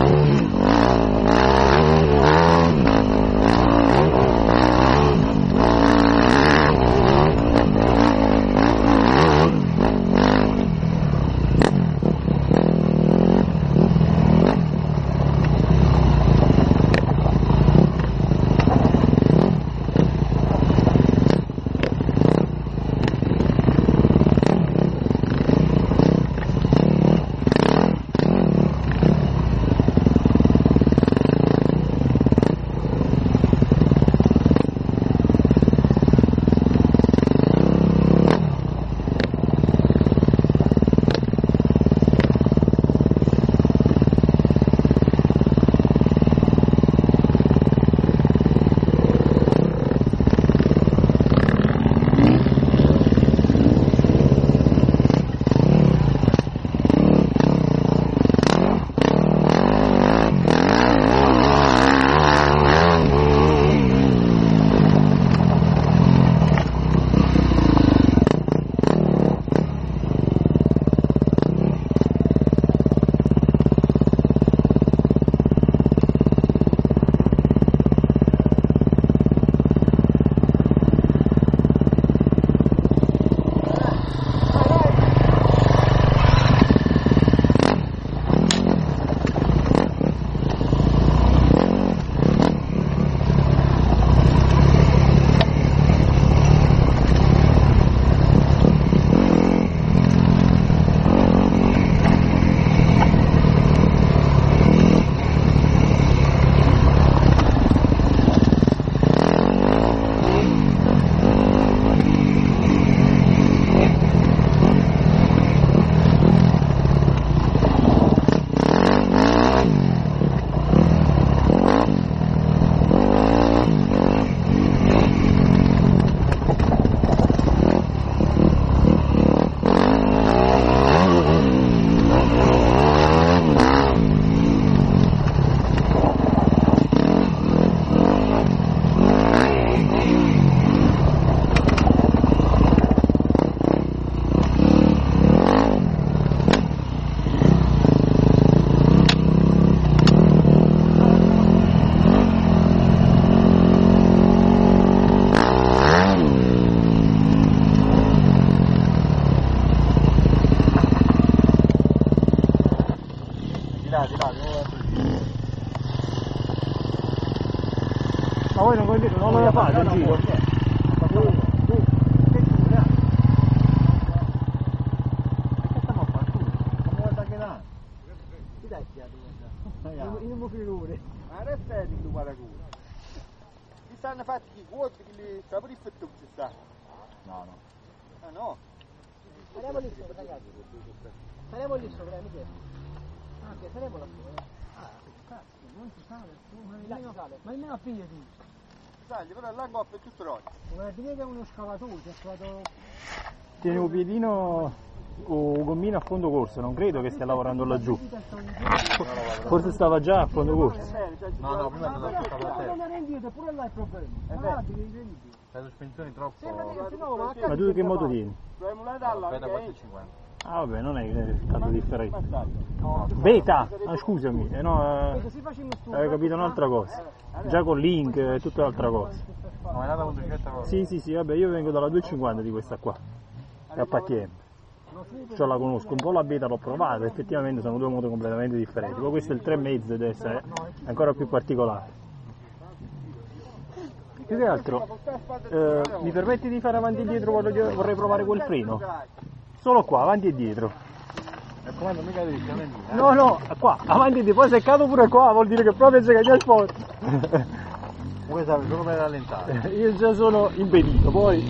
Ma voi non lo fate il giro? In un filone. Ma adesso è di Paracura. Ci stanno fatti i quadri che li sta pure il fetto ci sta. No, no. Ah no. Saremo lì sopra, ragazzi. Saremo lì sopra, mi chiedo. Ah, ok, saremo là sopra. Ah, cazzo, non si sale. Ma almeno a piedi. Sali, però l'angoppo è tutto rotto. Vuole dire che è uno scavatore, c'è stato... Tiene un piedino o gommino a fondo corso, non credo che stia lavorando laggiù. Forse stava già a fondo corso. No, prima è andato a scavare a terra. Non è indietro, pure là il problema. Le sospensioni troppo... Ma tu che moto tieni? Beta 450. Ah vabbè, non è tanto differente. Beta! Ah scusami, no, avevo capito un'altra cosa. Già con Link è tutta un'altra cosa. Ma è nata con 200 cosa? Sì, vabbè, io vengo dalla 250 di questa qua. È appartiene. Cioè la conosco, un po' la beta l'ho provata, effettivamente sono due moto completamente differenti. Poi questo è il 3,5 deve essere ancora più particolare. Più che altro, mi permetti di fare avanti e dietro, vorrei provare quel freno? Solo qua, avanti e dietro. E come non mica devi No, qua, avanti e dietro, poi se cado pure qua vuol dire che proprio c'è che il forte. Come serve solo per rallentare? Io già sono impedito, poi...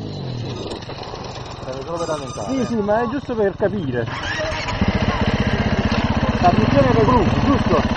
Serve solo per rallentare? Sì, ma è giusto per capire. La funzione dei gruppi, giusto?